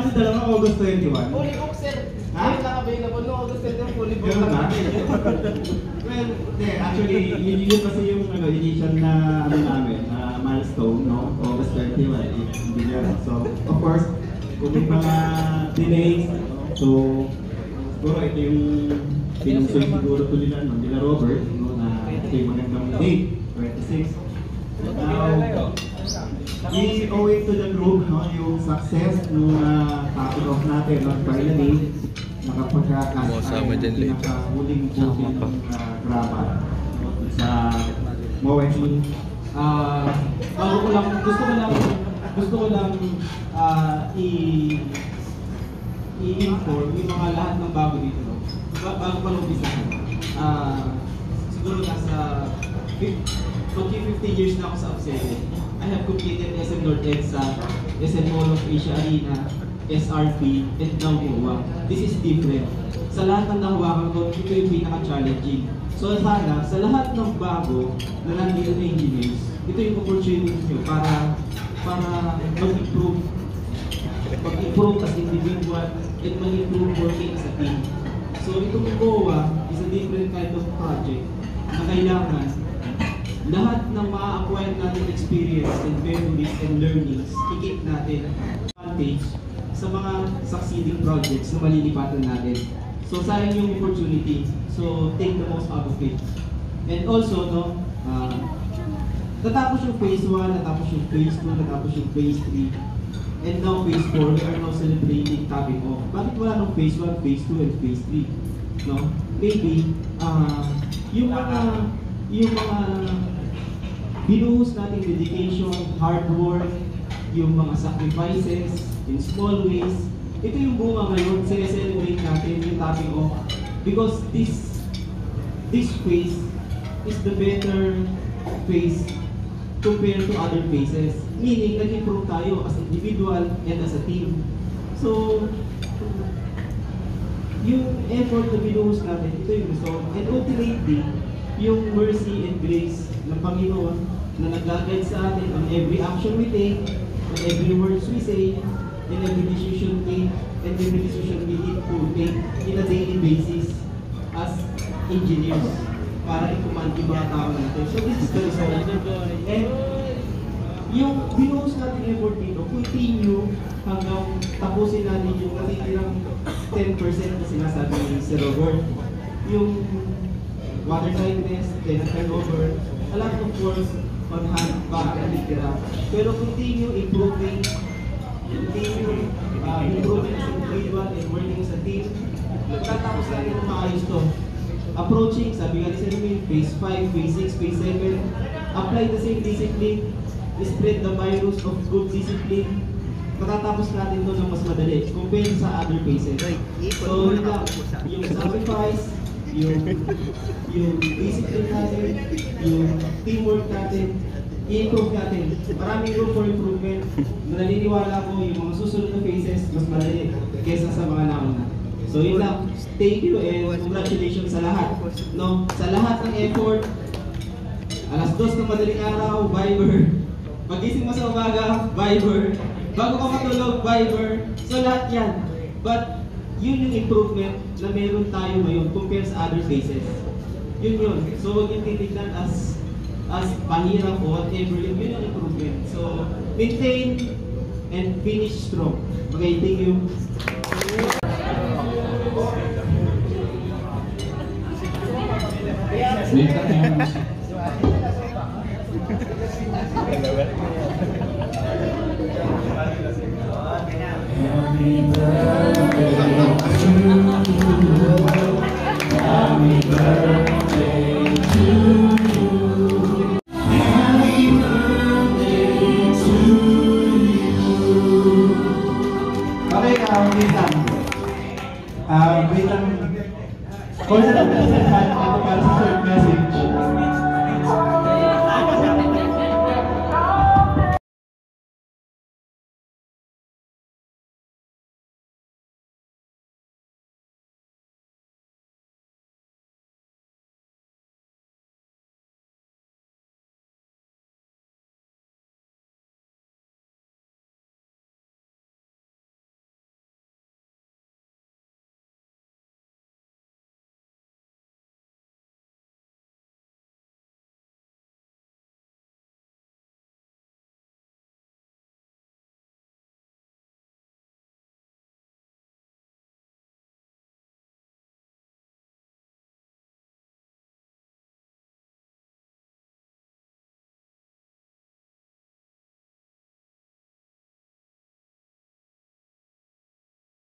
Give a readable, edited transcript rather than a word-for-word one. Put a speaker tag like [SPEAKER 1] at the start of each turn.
[SPEAKER 1] kasi dalawa August 21.
[SPEAKER 2] Fully book, sir.
[SPEAKER 1] Ha?
[SPEAKER 2] Ngayon lang available no, August 21, fully book.
[SPEAKER 1] Ganun ba? Well, actually, yun kasi yung initial na namin, na milestone, no? August 21, hindi nyo. So, of course, kung may mga delays, so, siguro ito yung pinungsoy siguro to nila, no? Nila Robert, no? Na ito yung magandang date, 26. Now, we owe it to the group, no? Yung success nung topic off natin, no? Finally, nakapagkakasay ang pinakahuling booking ng drama sa Moa Phase. Gusto ko lang i-inform yung mga lahat ng bago dito. No? Bago pa nung-umpisa. Siguro nasa 50 years na ako sa Upsele. I have completed SM North EDSA, SM Mall of Asia Arena, SRP, and now Moa. This is different. Sa lahat ng nahawakan ko, ito yung pinaka-challenging. So sana, sa lahat ng bago na nandito na engineers, ito yung opportunity nyo para mag-improve. Mag-improve as individual and mag-improve working as a team. So itong Moa is a different kind of project na kailangan lahat ng ma-acquire natin experience and memories and learnings, i-keep natin advantage sa mga succeeding projects na malilipatan natin. So sayang yung opportunity. So take the most out of it. And also, no, natapos yung phase 1, natapos yung phase 2, natapos yung phase 3. And now phase 4, we are now celebrating topping off. Bakit wala nung phase 1, phase 2, and phase 3? No? Maybe, yung mga binuhos natin dedication, hard work, yung mga sacrifices, in small ways, ito yung bunga ngayon, celebrate natin yung topping off. Because this phase is the better phase compared to other phases. Meaning, nag-improve tayo as individual and as a team. So, yung effort na binuhos natin, ito yung result. And ultimately, yung mercy and grace ng Panginoon na nag-guide sa atin on every action we take, on every words we say, and every decision we take, and every decision we need to make in a daily basis as engineers para i-command yung mga tao natin. So this is the result. And yung binuhos natin effort dito, continue hanggang tapusin natin yung natitirang 10% na sinasabi ni Sir Robert. Yung water tightness, tenant turnover, a lot of works on hand back and litera. Pero continue improving, improving as individual and working as a team. Nagtatapos natin ng maayos to. Approaching, sabi nga ni Sir Robert, phase 5, phase 6, phase 7, apply the same discipline, spread the virus of good discipline. Matatapos natin to ng mas madali compared sa other phases. So, yung sacrifice, yung discipline natin, yung teamwork natin, i-improve natin. Maraming room for improvement. Naniniwala ko yung mga susunod na phases mas madali kaysa sa mga nauna. So yun lang. Thank you and congratulations sa lahat. No? Sa lahat ng effort, alas 2 ng madaling araw, Viber. Magising mo sa umaga, Viber. Bago ka matulog, Viber. So lahat yan. But yun yung improvement na meron tayo ngayon compared sa other phases. Yun. So huwag yung titignan as pahirap o whatever. Yun yung improvement. So maintain and finish strong. Okay, thank you.
[SPEAKER 3] Happy birthday to you. Happy birthday to you. Happy birthday to you.
[SPEAKER 1] Okay, wait lang. Wait lang.